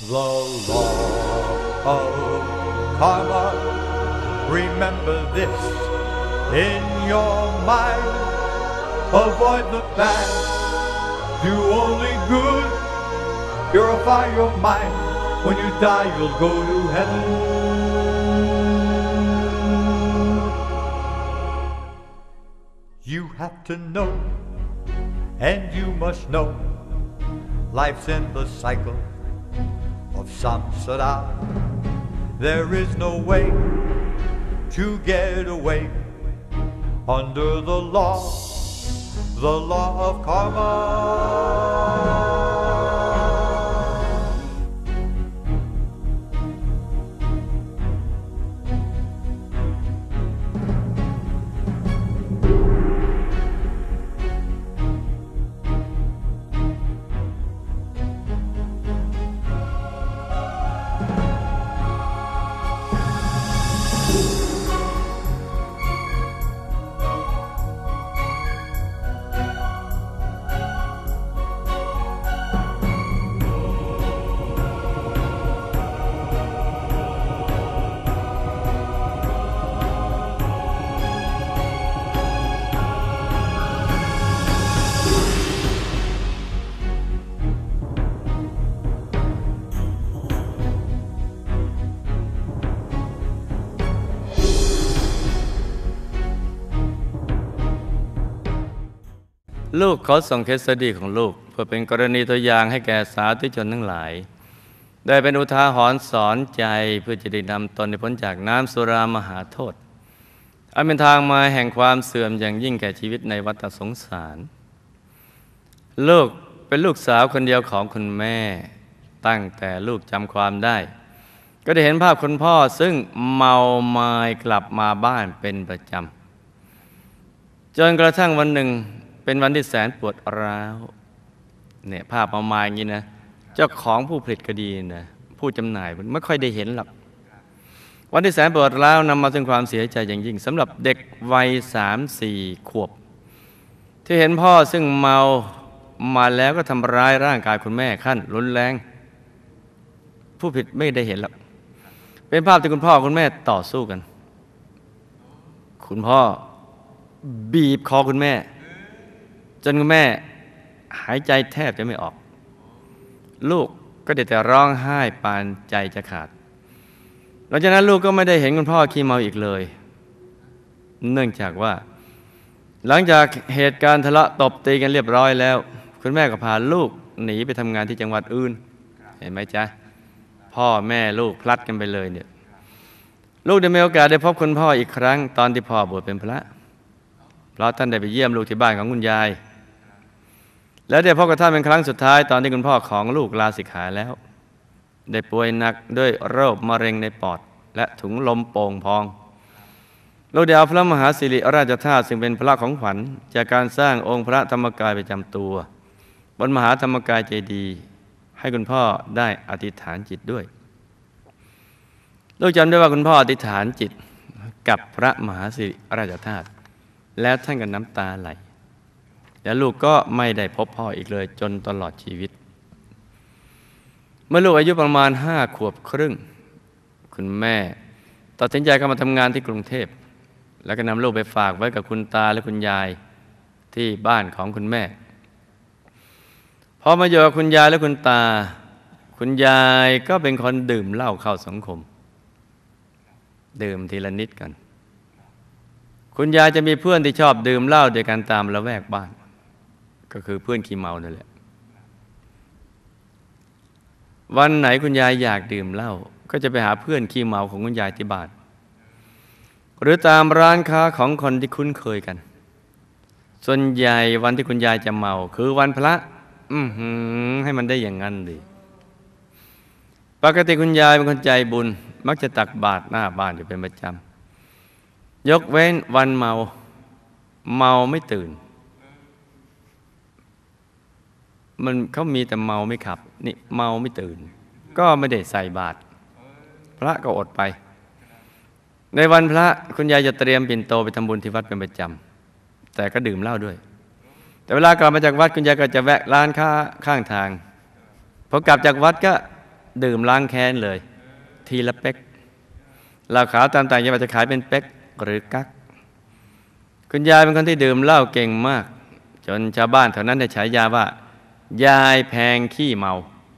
The law of karma. Remember this in your mind. Avoid the bad, do only good. Purify your mind. When you die, you'll go to heaven. You have to know, and you must know, life's in the cycle of samsara. There is no way to get away under the law of karma. ลูกขอส่งเคสสตี้ของลูกเพื่อเป็นกรณีตัวอย่างให้แก่สาธุชนทั้งหลายได้เป็นอุทาหรณ์สอนใจเพื่อจะได้นำตนให้พ้นจากน้ำสุรามหาโทษอันเป็นทางมาแห่งความเสื่อมอย่างยิ่งแก่ชีวิตในวัฏสงสารลูกเป็นลูกสาวคนเดียวของคุณแม่ตั้งแต่ลูกจำความได้ก็ได้เห็นภาพคุณพ่อซึ่งเมาไม้กลับมาบ้านเป็นประจำจนกระทั่งวันหนึ่งเป็นวันที่แสนปวดร้าวเนี่ยภาพเมาไม้อย่างนี้นะเจ้าของผู้ผลิตก็ดีนะผู้จำหน่ายมันไม่ค่อยได้เห็นหรอกวันที่แสนปวดร้าวนำมาซึ่งความเสียใจอย่างยิ่งสำหรับเด็กวัย3-4 ขวบที่เห็นพ่อซึ่งเมามาแล้วก็ทำร้ายร่างกายคุณแม่ขั้นรุนแรงผู้ผิดไม่ได้เห็นหรอกเป็นภาพที่คุณพ่อคุณแม่ต่อสู้กันคุณพ่อบีบคอคุณแม่จนคุณแม่หายใจแทบจะไม่ออกลูกก็ได้แต่ร้องไห้ปานใจจะขาดหลังจากนั้นลูกก็ไม่ได้เห็นคุณพ่อขี้เมาอีกเลยเนื่องจากว่าหลังจากเหตุการณ์ทะเลาะตบตีกันเรียบร้อยแล้วคุณแม่ก็พาลูกหนีไปทำงานที่จังหวัดอื่นเห็นไหมจ๊ะพ่อแม่ลูกพลัดกันไปเลยเนี่ยลูกได้มีโอกาสได้พบคุณพ่ออีกครั้งตอนที่พ่อบวชเป็นพระเพราะท่านได้ไปเยี่ยมลูกที่บ้านของคุณยายแล้วได้พบกับท่านเป็นครั้งสุดท้ายตอนที่คุณพ่อของลูกลาสิกขาแล้วได้ป่วยหนักด้วยโรคมะเร็งในปอดและถุงลมโป่งพองลูกได้เอาพระมหาสิริราชธาตุซึ่งเป็นพระของขวัญจากการสร้างองค์พระธรรมกายประจำตัวบนมหาธรรมกายเจดีย์ให้คุณพ่อได้อธิษฐานจิตด้วยลูกจำได้ว่าคุณพ่ออธิษฐานจิตกับพระมหาสิริราชธาตุแล้วท่านก็น้ำตาไหลแล้วลูกก็ไม่ได้พบพ่ออีกเลยจนตลอดชีวิตเมื่อลูกอายุประมาณ5 ขวบครึ่งคุณแม่ตัดสินใจเข้ามาทำงานที่กรุงเทพแล้วก็นำลูกไปฝากไว้กับคุณตาและคุณยายที่บ้านของคุณแม่พอมาอยู่กับคุณยายและคุณตาคุณยายก็เป็นคนดื่มเหล้าเข้าสังคมดื่มทีละนิดกันคุณยายจะมีเพื่อนที่ชอบดื่มเหล้าด้วยกันตามละแวกบ้านก็คือเพื่อนขี้เมานั่นแหละวันไหนคุณยายอยากดื่มเหล้าก็จะไปหาเพื่อนขี้เมาของคุณยายที่บ้านหรือตามร้านค้าของคนที่คุ้นเคยกันส่วนใหญ่วันที่คุณยายจะเมาคือวันพระให้มันได้อย่างนั้นดิปกติคุณยายเป็นคนใจบุญมักจะตักบาตรหน้าบ้านอยู่เป็นประจำยกเว้นวันเมาไม่ตื่นเขามีแต่เมาไม่ขับนี่เมาไม่ตื่นก็ไม่ได้ใส่บาตรพระก็อดไปในวันพระคุณยายจะเตรียมปิ่นโตไปทำบุญที่วัดเป็นประจำแต่ก็ดื่มเหล้าด้วยแต่เวลากลับมาจากวัดคุณยายก็จะแวะร้านค้าข้างทางพอกลับจากวัดก็ดื่มล้างแค้นเลยทีละเป๊กเหล้าขาวตามต่างจังหวัดจะขายเป็นเป๊กหรือกั๊กคุณยายเป็นคนที่ดื่มเหล้าเก่งมากจนชาวบ้านแถวนั้นได้ฉายาว่ายายแพงขี้เมา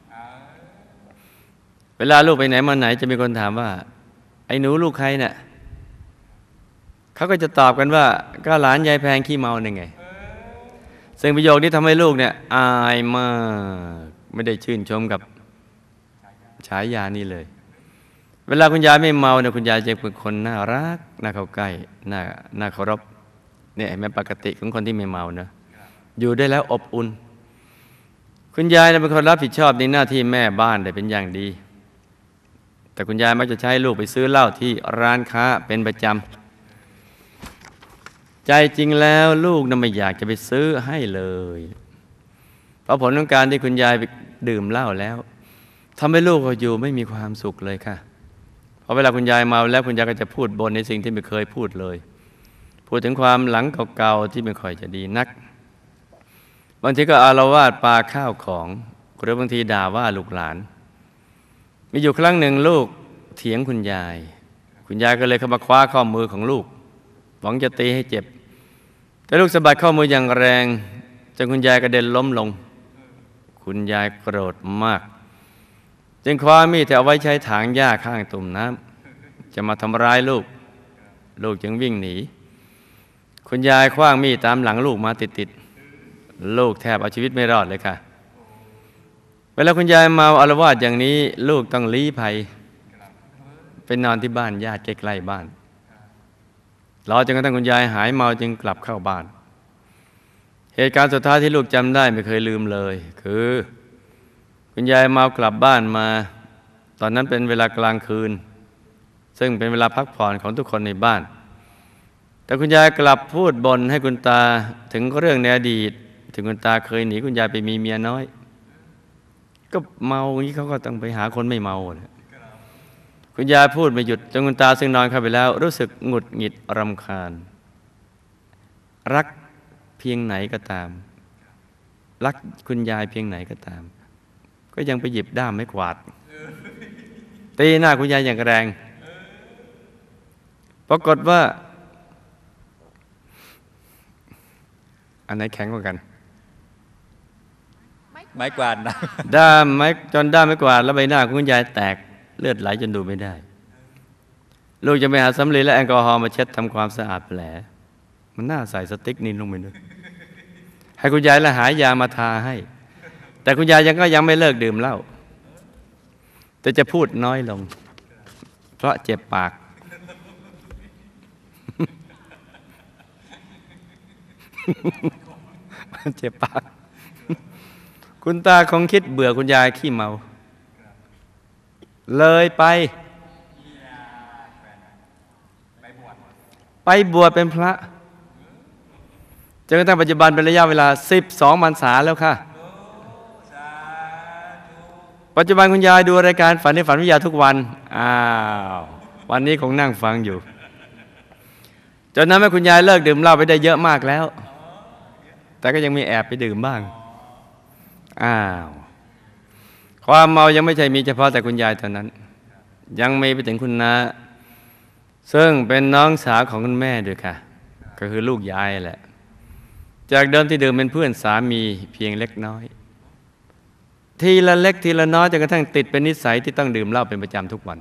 เวลาลูกไปไหนมาไหนจะมีคนถามว่าไอ้หนูลูกใครเนี่ยเขาก็จะตอบกันว่าก็หลานยายแพงขี้เมานี่ไงซึ่งประโยคนี้ทำให้ลูกเนี่ยอายมากไม่ได้ชื่นชมกับฉายานี้เลยเวลาคุณยายไม่เมาเนี่ยคุณยายจะเป็นคนน่ารักน่าเข้าใกล้น่าเคารพเนี่ยแม้ปกติของคนที่ไม่เมานะอยู่ได้แล้วอบอุ่นคุณยายเป็นคนรับผิดชอบในหน้าที่แม่บ้านได้เป็นอย่างดีแต่คุณยายมักจะใช้ลูกไปซื้อเหล้าที่ร้านค้าเป็นประจำใจจริงแล้วลูกน่ะไม่อยากจะไปซื้อให้เลยเพราะผลของการที่คุณยายไปดื่มเหล้าแล้วทำให้ลูกเขาอยู่ไม่มีความสุขเลยค่ะเพราะเวลาคุณยายเมาแล้วคุณยายก็จะพูดบ่นในสิ่งที่ไม่เคยพูดเลยพูดถึงความหลังเก่าๆที่ไม่ค่อยจะดีนักบางทีก็อาละวาดปาข้าวของหรือบางทีด่าว่าลูกหลานมีอยู่ครั้งหนึ่งลูกเถียงคุณยายก็เลยเข้ามาคว้าข้อมือของลูกหวังจะตีให้เจ็บแต่ลูกสะบัดข้อมืออย่างแรงจนคุณยายกระเด็นล้มลงคุณยายโกรธมากจึงคว้ามีดที่เอาไว้ใช้ถางหญ้าข้างตุ่มน้ำจะมาทำร้ายลูกจึงวิ่งหนีคุณยายคว้างมีดตามหลังลูกมาติดลูกแทบเอาชีวิตไม่รอดเลยค่ะเวลาคุณยายเมาอาละวาดอย่างนี้ลูกต้องลี้ภัยไปนอนที่บ้านญาติใกล้ๆบ้านรอจนกระทั่งคุณยายหายเมาจึงกลับเข้าบ้านเหตุการณ์สุดท้ายที่ลูกจำได้ไม่เคยลืมเลยคือคุณยายเมากลับบ้านมาตอนนั้นเป็นเวลากลางคืนซึ่งเป็นเวลาพักผ่อนของทุกคนในบ้านแต่คุณยายกลับพูดบ่นให้คุณตาถึงเรื่องในอดีตถึงคุณตาเคยหนีคุณยายไปมีเมียน้อยก็เมาอย่างนี้เขาก็ต้องไปหาคนไม่เมาคุณยายพูดไม่หยุดจนคุณตาซึ่งนอนเข้าไปแล้วรู้สึกหงุดหงิดรำคาญรักเพียงไหนก็ตามรักคุณยายเพียงไหนก็ตามก็ยังไปหยิบด้ามไม้กวาดตีหน้าคุณยายอย่างแรงปรากฏว่าอันไหนแข็งกว่ากันไม้กวาดนะด้ามไม้ด้ามไม้กวาดแล้วใบหน้าของคุณยายแตกเลือดไหลจนดูไม่ได้ลูกจะไปหาสำลีและแอลกอฮอล์มาเช็ดทำความสะอาดแผลมันน่าใส่สติ๊กนินลงไปด้วยให้คุณยายและหายามาทาให้แต่คุณยายยังไม่เลิกดื่มเหล้าแต่จะพูดน้อยลงเพราะเจ็บปากเจ็บปากคุณตาคงคิดเบื่อคุณยายขี้เมาเลยไปบวชเป็นพระจนกระทั่งปัจจุบันเป็นระยะเวลา12 พรรษาแล้วค่ะปัจจุบันคุณยายดูรายการฝันในฝันวิทยาทุกวันวันนี้คงนั่งฟังอยู่จนนั้นแม่คุณยายเลิกดื่มเหล้าไปได้เยอะมากแล้วแต่ก็ยังมีแอบไปดื่มบ้างความเมายังไม่ใช่มีเฉพาะแต่คุณยายเท่านั้นยังมีไปถึงคุณน้าซึ่งเป็นน้องสาวของคุณแม่ด้วยค่ะก็คือลูกยายแหละจากเดิมที่ดื่มเป็นเพื่อนสามีเพียงเล็กน้อยทีละเล็กทีละน้อยจนกระทั่งติดเป็นนิสัยที่ต้องดื่มเหล้าเป็นประจำทุกวัน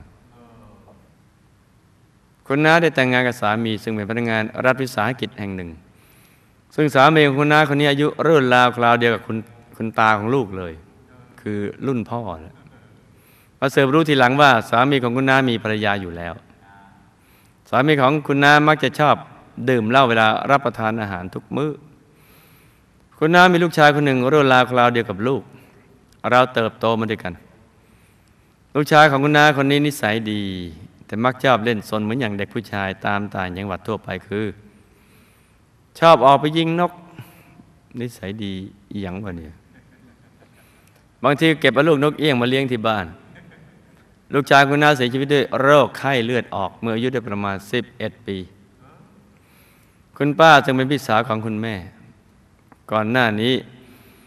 คุณน้าได้แต่งงานกับสามีซึ่งเป็นพนักงานรัฐวิสาหกิจแห่งหนึ่งซึ่งสามีของคุณน้าคนนี้อายุรุ่นราวคราวเดียวกับคุณตาของลูกเลยคือรุ่นพ่อมาเสิร์ฟรู้ทีหลังว่าสามีของคุณน้ามีภรรยาอยู่แล้วสามีของคุณน้ามักจะชอบดื่มเหล้าเวลารับประทานอาหารทุกมื้อคุณน้ามีลูกชายคนหนึ่งรุ่นราวคราวเดียวกับลูกเราเติบโตมาด้วยกันลูกชายของคุณน้าคนนี้นิสัยดีแต่มักชอบเล่นซนเหมือนอย่างเด็กผู้ชายตามต่างจังหวัดทั่วไปคือชอบออกไปยิงนกนิสัยดีอีหยังวะเนี่ยบางทีเก็บเอาลูกนกเอี้ยงมาเลี้ยงที่บ้านลูกชายคุณน้าเสียชีวิตด้วยโรคไข้เลือดออกเมื่ออายุได้ประมาณ11 ปีคุณป้าจึงเป็นพี่สาวของคุณแม่ก่อนหน้านี้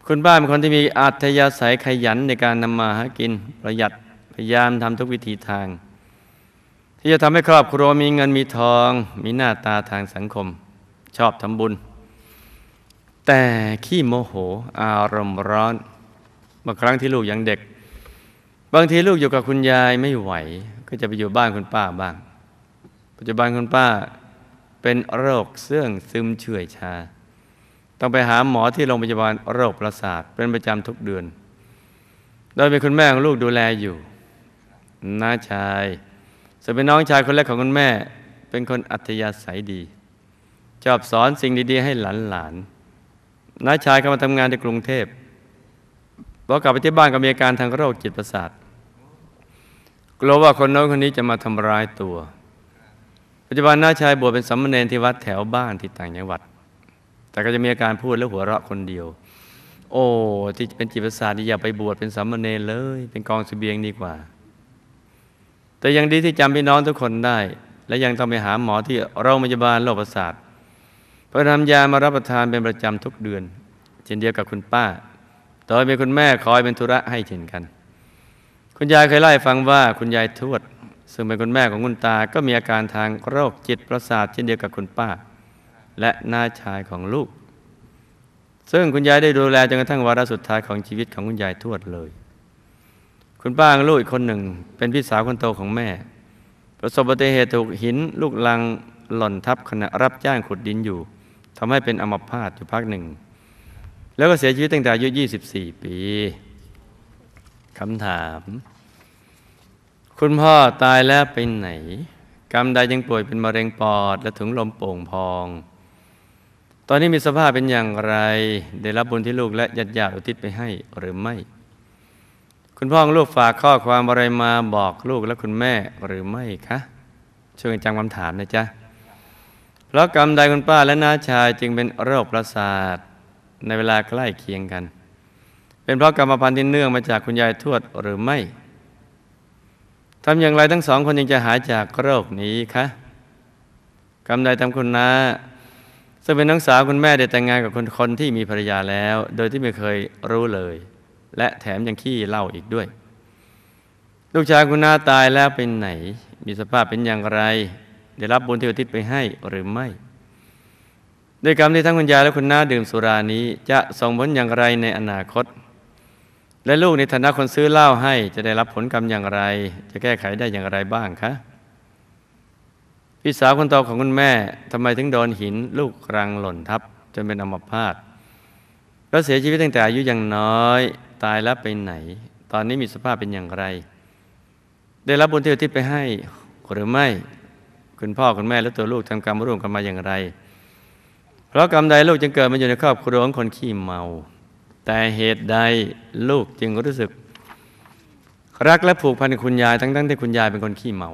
คุณป้าเป็นคนที่มีอัธยาศัยขยันในการทำมาหากินประหยัดพยายามทำทุกวิธีทางที่จะทำให้ครอบครัวมีเงินมีทองมีหน้าตาทางสังคมชอบทำบุญแต่ขี้โมโหอารมณ์ร้อนบางครั้งที่ลูกยังเด็กบางทีลูกอยู่กับคุณยายไม่ไหวก็จะไปอยู่บ้านคุณป้าบ้างปัจจุบันคุณป้าเป็นโรคเสื่องซึมเฉื่อยชาต้องไปหาหมอที่โรงพยาบาลโรคประสาทเป็นประจำทุกเดือนโดยมีคุณแม่ของลูกดูแลอยู่น้าชายซึ่งเป็นน้องชายคนแรกของคุณแม่เป็นคนอัธยาศัยดีชอบสอนสิ่งดีๆให้หลานน้าชายเข้ามาทำงานในกรุงเทพพอกลับไปที่บ้านก็มีอาการทางโรคจิตประสาทกลัวว่าคนโน้นคนนี้จะมาทำร้ายตัวปัจจุบันน้าชายบวชเป็นสามเณรที่วัดแถวบ้านที่ต่างจังหวัดแต่ก็จะมีอาการพูดและหัวเราะคนเดียวโอ้ที่เป็นจิตประสาทอย่าไปบวชเป็นสามเณรเลยเป็นกองเสบียงดีกว่าแต่ยังดีที่จำพี่น้องทุกคนได้และยังต้องไปหาหมอที่โรงพยาบาลโรคประสาทเพื่อนำยามารับประทานเป็นประจำทุกเดือนเช่นเดียวกับคุณป้าโดยมีคุณแม่คอยเป็นธุระให้เช่นกันคุณยายเคยเล่าให้ฟังว่าคุณยายทวดซึ่งเป็นคุณแม่ของคุณตาก็มีอาการทางโรคจิตประสาทเช่นเดียวกับคุณป้าและน้าชายของลูกซึ่งคุณยายได้ดูแลจนกระทั่งวาระสุดท้ายของชีวิตของคุณยายทวดเลยคุณป้าของลูกอีกคนหนึ่งเป็นพี่สาวคนโตของแม่ประสบอุบัติเหตุถูกหินลูกลังหล่นทับขณะรับจ้างขุดดินอยู่ทำให้เป็นอัมพาตอยู่พักหนึ่งแล้วก็เสียชีวิตตั้งแต่อายุ24 ปีคำถามคุณพ่อตายแล้วไปไหนกรรมใดยังป่วยเป็นมะเร็งปอดและถุงลมโป่งพองตอนนี้มีสภาพเป็นอย่างไรได้รับบุญที่ลูกและญาติๆอุทิศไปให้หรือไม่คุณพ่อของลูกฝากข้อความอะไรมาบอกลูกและคุณแม่หรือไม่คะช่วยกันจำคำถามนะจ๊ะเพราะกรรมใดคุณป้าและน้าชายจึงเป็นโรคประสาทในเวลาใกล้เคียงกันเป็นเพราะกรรมพันธุ์ที่เนื่องมาจากคุณยายทวดหรือไม่ทำอย่างไรทั้งสองคนยังจะหายจากโรคนี้คะกรรมใดทำคุณน้าซึ่งเป็นน้องสาวคุณแม่ได้แต่งงานกับคนที่มีภรรยาแล้วโดยที่ไม่เคยรู้เลยและแถมยังขี้เหล้าอีกด้วยลูกชายคุณน้าตายแล้วเป็นไหนมีสภาพเป็นอย่างไรได้รับบุญที่อุทิศไปให้หรือไม่ด้วยกรรมที่ทั้งคุณยายและคุณน้าดื่มสุรานี้จะส่งผลอย่างไรในอนาคตและลูกในฐานะคนซื้อเหล้าให้จะได้รับผลกรรมอย่างไรจะแก้ไขได้อย่างไรบ้างคะพี่สาวคนโตของคุณแม่ทำไมถึงโดนหินลูกรังหล่นทับจนเป็นอัมพาตแล้วเสียชีวิตตั้งแต่อายุยังน้อยตายแล้วไปไหนตอนนี้มีสภาพเป็นอย่างไรได้รับบุญที่อุทิศไปให้หรือไม่คุณพ่อคุณแม่และตัวลูกทำกรรมร่วมกันมาอย่างไรเพราะกรรมใดลูกจึงเกิดมาอยู่ในครอบครัวของคนขี้เมาแต่เหตุใดลูกจึงรู้สึกรักและผูกพันกับคุณยายทั้งที่คุณยายเป็นคนขี้เมา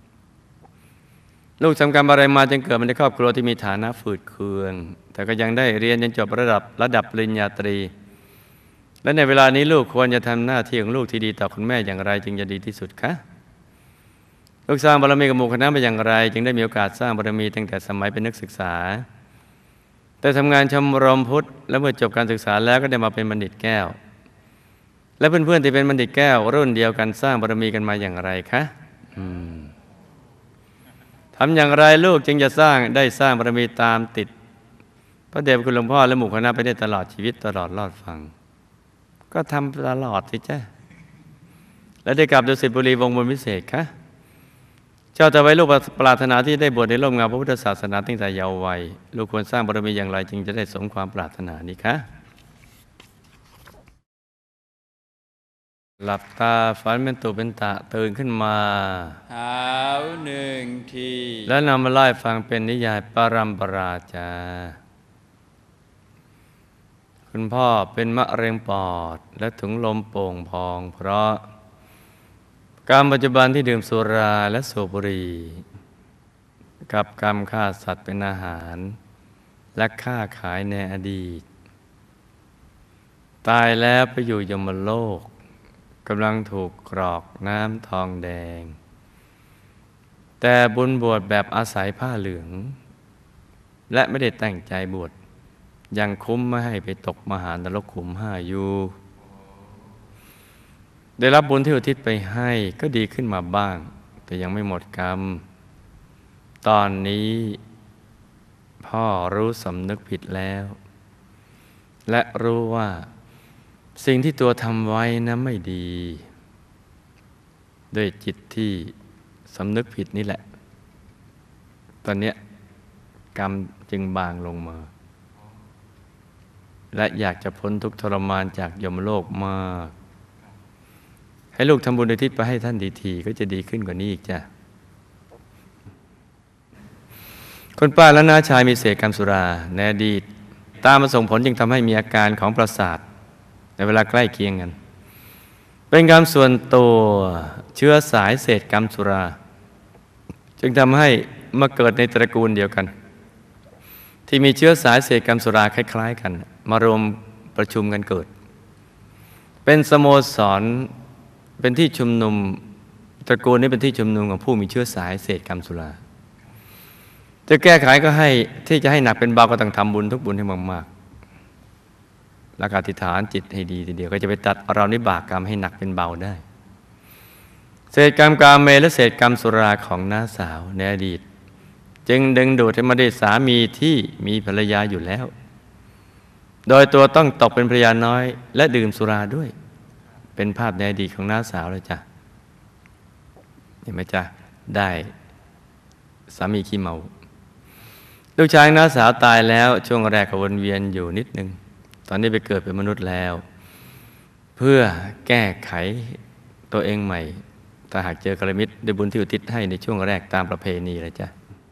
ลูกทำกรรมอะไรมาจึงเกิดมาในครอบครัวที่มีฐานะฝืดเคืองแต่ก็ยังได้เรียนจนจบระดับปริญญาตรีและในเวลานี้ลูกควรจะทำหน้าที่ของลูกที่ดีต่อคุณแม่อย่างไรจึงจะดีที่สุดคะลูกสร้างบารมีกับหมู่คณะมาอย่างไรจึงได้มีโอกาสสร้างบารมีตั้งแต่สมัยเป็นนักศึกษาแต่ทำงานชมรมพุทธและเมื่อจบการศึกษาแล้วก็ได้มาเป็นบัณฑิตแก้วและเพื่อนๆที่เป็นบัณฑิตแก้วรุ่นเดียวกันสร้างบารมีกันมาอย่างไรคะทำอย่างไรลูกจึงจะสร้างบารมีตามติดพระเดชคุณหลวงพ่อและหมู่คณะไปได้ตลอดชีวิตตลอดรอดฟังก็ทำตลอดสิจ้ะและได้กลับดุสิตบุรีวงบุญวิเศษคะเจ้าแต่ไว้ลูกปรารถนาที่ได้บวชในร่มเงาพระพุทธศาสนาตั้งแต่เยาว์วัยลูกควรสร้างบารมีอย่างไรจึงจะได้สมความปรารถนานี้คะหลับตาฝันเป็นตุเป็นตะตื่นขึ้นมาหาวหนึ่งทีแล้วนำมาไล่ฟังเป็นนิยายปรัมปราจาคุณพ่อเป็นมะเร็งปอดและถุงลมโป่งพองเพราะกรรมปัจจุบันที่ดื่มสุราและสูบบุหรี่กับกรรมฆ่าสัตว์เป็นอาหารและค้าขายในอดีตตายแล้วไปอยู่ยมโลกกำลังถูกกรอกน้ำทองแดงแต่บุญบวชแบบอาศัยผ้าเหลืองและไม่ได้ตั้งใจบวชยังคุ้มไม่ให้ไปตกมหานรกขุมห้าอยู่ได้รับบุญที่อุทิศไปให้ก็ดีขึ้นมาบ้างแต่ยังไม่หมดกรรมตอนนี้พ่อรู้สำนึกผิดแล้วและรู้ว่าสิ่งที่ตัวทำไว้นะไม่ดีด้วยจิตที่สำนึกผิดนี่แหละตอนนี้กรรมจึงบางลงมาและอยากจะพ้นทุกข์ทรมานจากยมโลกมากให้ลูกทำบุญอุทิศไปให้ท่านทีก็จะดีขึ้นกว่านี้อีกจ้ะคนป้าและน้าชายมีเศษกรรมสุราในอดีตตามมาส่งผลจึงทำให้มีอาการของประสาทในเวลาใกล้เคียงกันเป็นกรรมส่วนตัวเชื้อสายเศษกรรมสุราจึงทำให้มาเกิดในตระกูลเดียวกันที่มีเชื้อสายเศษกรรมสุราคล้ายๆกันมารวมประชุมกันเกิดเป็นสโมสรเป็นที่ชุมนุมตระกูลนี้เป็นที่ชุมนุมของผู้มีเชื้อสายเศษกรรมสุราจะแก้ไขก็ให้ที่จะให้หนักเป็นเบาก็ต้องทำบุญทุกบุญให้มากๆแล้วก็อธิษฐานจิตให้ดีทีเดียวก็จะไปตัดเรานิบากกรรมให้หนักเป็นเบาได้เศษกรรมกามเมและเศษกรรมสุราของน้าสาวในอดีตจึงดึงดูดให้มาได้สามีที่มีภรรยาอยู่แล้วโดยตัวต้องตกเป็นภรรยาน้อยและดื่มสุราด้วยเป็นภาพในอดีตของน้าสาวเลยจ้ะเห็นไหมจ๊ะได้สามีขี้เมาลูกชายน้าสาวตายแล้วช่วงแรกก็วนเวียนอยู่นิดนึงตอนนี้ไปเกิดเป็นมนุษย์แล้วเพื่อแก้ไขตัวเองใหม่ถ้าหากเจอกัลยาณมิตรด้วยบุญที่อุทิศให้ในช่วงแรกตามประเพณีเลยจ้ะ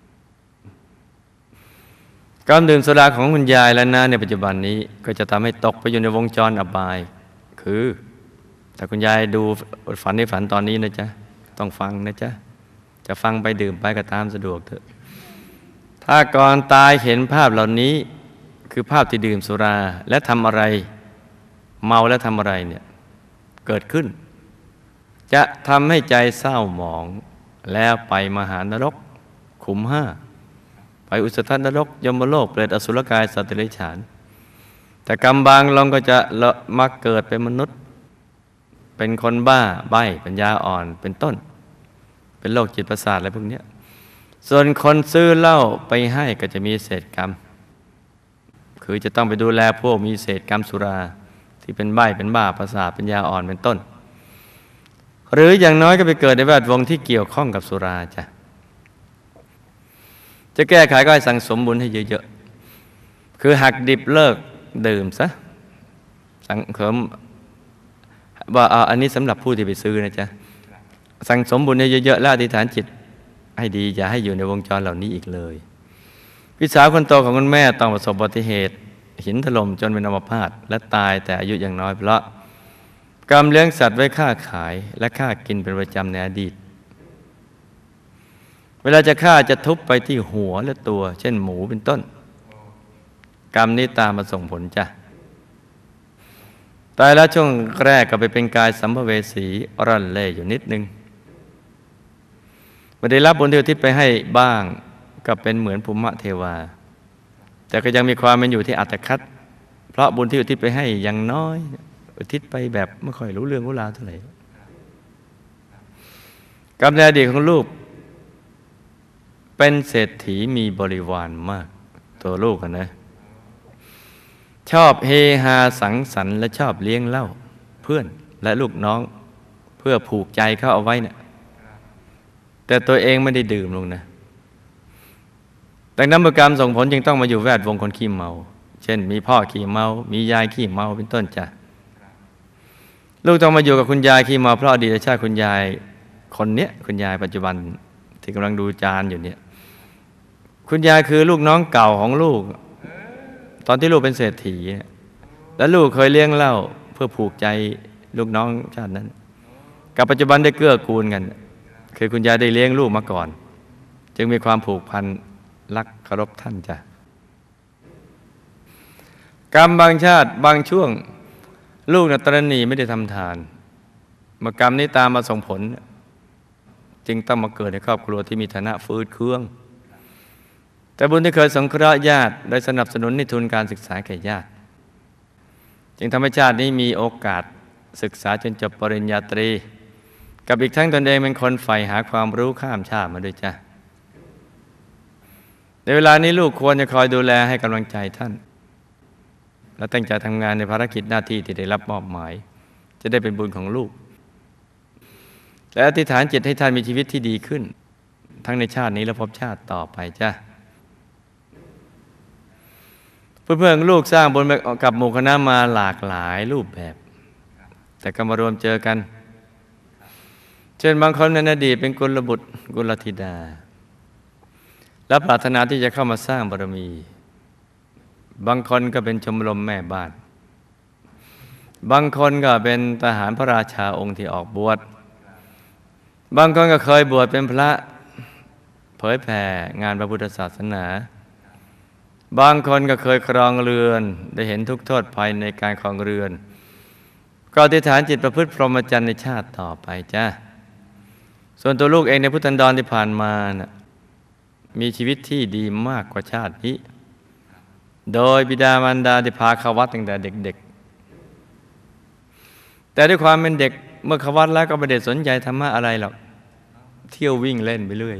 การดื่มสุราของคุณยายและน้าในปัจจุบันนี้ก็จะทำให้ตกไปอยู่ในวงจรอบายคือถ้าคุณยายดูฝันในฝันตอนนี้นะจ๊ะต้องฟังนะจ๊ะจะฟังไปดื่มไปก็ตามสะดวกเถอะถ้าก่อนตายเห็นภาพเหล่านี้คือภาพที่ดื่มสุราและทำอะไรเมาและทำอะไรเนี่ยเกิดขึ้นจะทำให้ใจเศร้าหมองแล้วไปมหานรกขุมห้าไปอุสธนรกยมโลกเปรตอสุรกายสัตว์เดรัจฉานแต่กรรมบางลงก็จะมาเกิดเป็นมนุษย์เป็นคนบ้าใบ้ปัญญาอ่อนเป็นต้นเป็นโรคจิตประสาทอะไรพวกนี้ส่วนคนซื้อเหล้าไปให้ก็จะมีเศษกรรมคือจะต้องไปดูแลพวกมีเศษกรรมสุราที่เป็นใบ้เป็นบ้าประสาทปัญญาอ่อนเป็นต้นหรืออย่างน้อยก็ไปเกิดในแวดวงที่เกี่ยวข้องกับสุราจ้ะจะแก้ไขก็ให้สั่งสมบุญให้เยอะๆคือหักดิบเลิกดื่มซะสั่งสมว่าอันนี้สำหรับผู้ที่ไปซื้อนะจ๊ะสั่งสมบุญให้เยอะๆแล้วอธิษฐานจิตให้ดีอย่าให้อยู่ในวงจรเหล่านี้อีกเลยพี่สาวคนโตของคุณแม่ต้องประสบอุบัติเหตุหินถล่มจนเป็นอัมพาตและตายแต่อายุยังน้อยเพราะกรรมเลี้ยงสัตว์ไว้ฆ่าขายและฆ่ากินเป็นประจำในอดีตเวลาจะฆ่าจะทุบไปที่หัวและตัวเช่นหมูเป็นต้นกรรมนี้ตามมาส่งผลจ้ะตายแล้วช่วงแรกก็ไปเป็นกายสัมภเวสีร่อนเล่อยู่นิดนึงไม่ได้รับบุญที่อุทิศไปให้บ้างก็เป็นเหมือนภูมิเทวาแต่ก็ยังมีความเป็นอยู่ที่อัตคัดเพราะบุญที่อุทิศไปให้ยังน้อยอุทิศไปแบบไม่ค่อยรู้เรื่องรู้ราวเท่าไหร่กรรมในอดีตของลูกเป็นเศรษฐีมีบริวารมากตัวลูกนะชอบเฮฮาสังสรรค์และชอบเลี้ยงเหล้าเพื่อนและลูกน้องเพื่อผูกใจเขาเอาไว้เนี่ยแต่ตัวเองไม่ได้ดื่มลงนะดังนั้นบุญกรรมส่งผลจึงต้องมาอยู่แวดวงคนขี้เมาเช่นมีพ่อขี้เมามียายขี้เมาเป็นต้นจ้ะลูกต้องมาอยู่กับคุณยายขี้เมาเพราะอดีตชาติคุณยายคนเนี้ยคุณยายปัจจุบันที่กำลังดูจานอยู่เนี่ยคุณยายคือลูกน้องเก่าของลูกตอนที่ลูกเป็นเศรษฐีแล้วลูกเคยเลี้ยงเหล้าเพื่อผูกใจลูกน้องชาตินั้นกับปัจจุบันได้เกื้อกูลกันคือคุณยายได้เลี้ยงลูกมาก่อนจึงมีความผูกพันรักเคารพท่านจ้ะกรรมบางชาติบางช่วงลูกตระหนี่ไม่ได้ทำทานเมื่อกรรมนี้ตามมาส่งผลจึงต้องมาเกิดในครอบครัวที่มีฐานะฟืดเคืองแต่บุญที่เคยสงเคราะห์ญาติโดยสนับสนุนในทุนการศึกษาแก่ญาติจึงทำให้ชาตินี้มีโอกาสศึกษาจนจบปริญญาตรีกับอีกทั้งตนเองเป็นคนใฝ่หาความรู้ข้ามชาติมาด้วยจ้ะในเวลานี้ลูกควรจะคอยดูแลให้กำลังใจท่านและตั้งใจทำงานในภารกิจหน้าที่ที่ได้รับมอบหมายจะได้เป็นบุญของลูกและอธิษฐานจิตให้ท่านมีชีวิตที่ดีขึ้นทั้งในชาตินี้และภพชาติต่อไปจ้ะเพื่อนๆลูกสร้างบุญกับหมู่คณะมาหลากหลายรูปแบบแต่ก็มารวมเจอกันเช่นบางคนในอดีตเป็นกุลบุตรกุลธิดาและปรารถนาที่จะเข้ามาสร้างบารมีบางคนก็เป็นชมรมแม่บ้านบางคนก็เป็นทหารพระราชาองค์ที่ออกบวชบางคนก็เคยบวชเป็นพระเผยแผ่งานพระพุทธศาสนาบางคนก็เคยครองเรือนได้เห็นทุกโทษภัยในการครองเรือนก็อธิษฐานจิตประพฤติพรหมจรรย์ในชาติต่อไปจ้ะส่วนตัวลูกเองในพุทธันดรที่ผ่านมานะมีชีวิตที่ดีมากกว่าชาตินี้โดยบิดามารดาได้พาเข้าวัดตั้งแต่เด็กๆแต่ด้วยความเป็นเด็กเมื่อเข้าวัดแล้วก็ไม่ได้สนใจธรรมะอะไรหรอกเที่ยววิ่งเล่นไปเรื่อย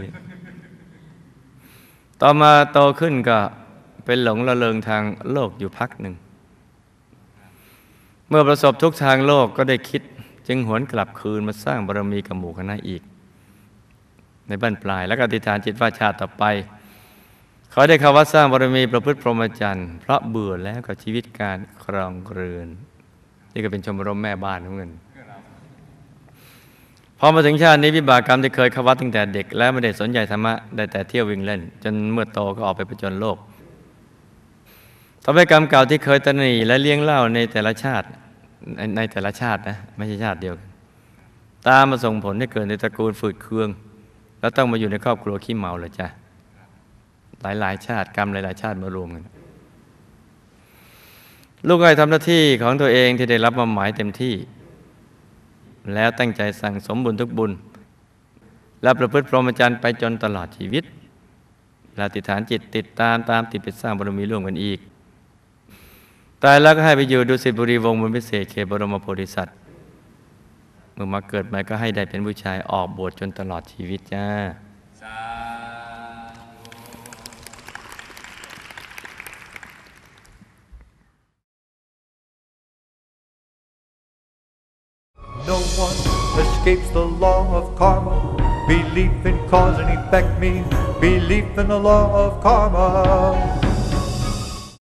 ต่อมาโตขึ้นก็เป็นหลงระเริงทางโลกอยู่พักหนึ่งเมื่อประสบทุกข์ทางโลกก็ได้คิดจึงหวนกลับคืนมาสร้างบารมีกับหมู่คณะอีกในบั้นปลายแล้วก็อธิษฐานจิตว่าชาติต่อไปเขาได้เข้าวัดสร้างบารมีประพฤติพรหมจรรย์เพราะเบื่อแล้วกับชีวิตการครองเรือนนี่ก็เป็นชมรมแม่บ้านเหมือนกันพอมาถึงชาตินี้วิบากกรรมที่เคยเข้าวัดตั้งแต่เด็กและไม่ได้สนใจธรรมะได้แต่เที่ยววิ่งเล่นจนเมื่อโตก็ออกไปผจญโลกทำให้กรรมเก่าที่เคยตระหนี่และเลี้ยงเล่าในแต่ละชาตินะไม่ใช่ชาติเดียวกันตามมาส่งผลให้เกิดในตระกูลฝืดเคืองแล้วต้องมาอยู่ในครอบครัวขี้เมาเลยจ้ะหลายชาติกรรมหลายชาติมารวมกันลูกก็ให้ทำหน้าที่ของตัวเองที่ได้รับมอบหมายเต็มที่แล้วตั้งใจสั่งสมบุญทุกบุญและประพฤติพรหมจรรย์ไปจนตลอดชีวิตและอธิษฐานจิตติดตามติดไปสร้างบารมีร่วมกันอีกตายแล้วก็ให้ไปอยู่ดุสิตบุรีวงศ์บุญพิเศษเขตบรมโพธิสัตว์เมื่อมาเกิดใหม่ก็ให้ได้เป็นผู้ชายออกบวชจนตลอดชีวิตจ้า No one escapes the law of karma. Belief in cause and effect means belief in the law of karma.